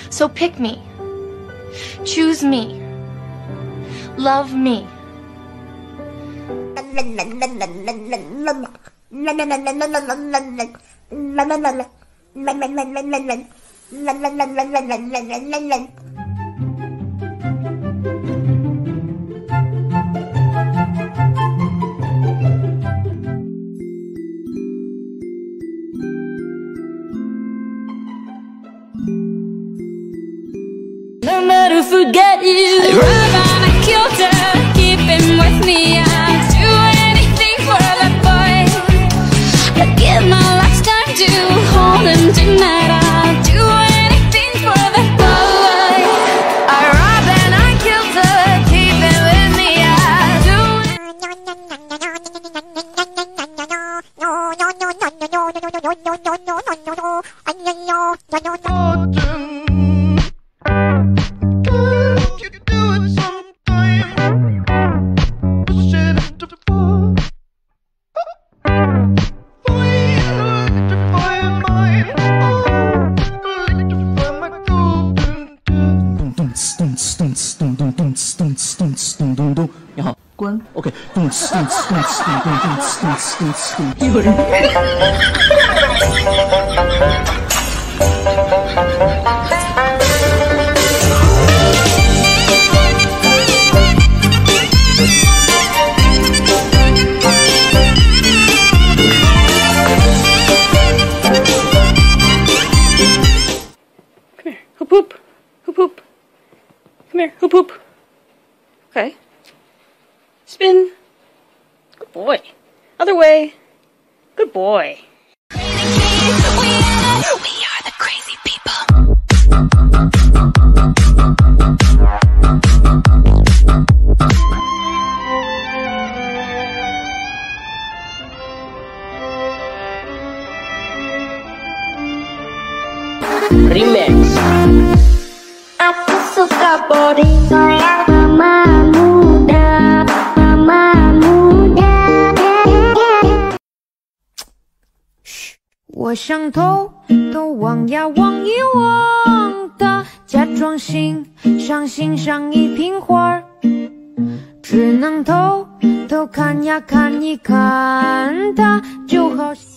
So pick me. Choose me. Love me. I'll never forget you. I ride on a kilter, keep him with me. I'd do anything for that boy. I'd give my lifetime to hold him tonight. I'd do anything for that boy. I ride on a kilter, keep him with me. I'd do 你好，关。OK， 有人。 Come here, hoop hoop, hoop hoop. Come here, hoop hoop. Okay. Spin. Good boy. Other way. Good boy. we are the crazy people. Remix. Aku suka body mama muda, mama muda. 我想偷偷望呀望一望的，假装欣赏欣赏一瓶花儿，只能偷偷看呀看一看它，就好像。